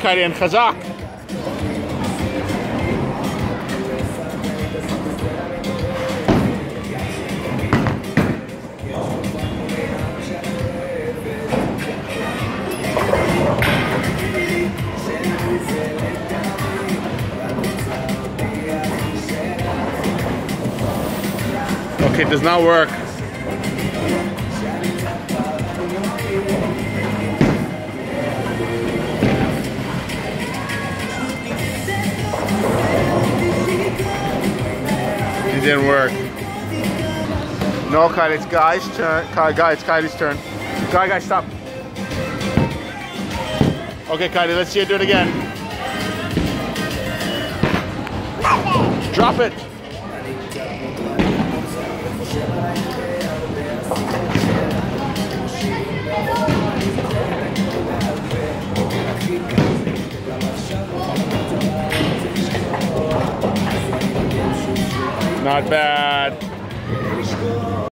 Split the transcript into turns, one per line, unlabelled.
Kylie and Khazak. Okay, it does not work. It didn't work. No, Kylie, it's Guy's turn. Guy, it's Kylie's turn. Guy, stop. Okay, Kylie, let's see you do it again. Drop it. Not bad.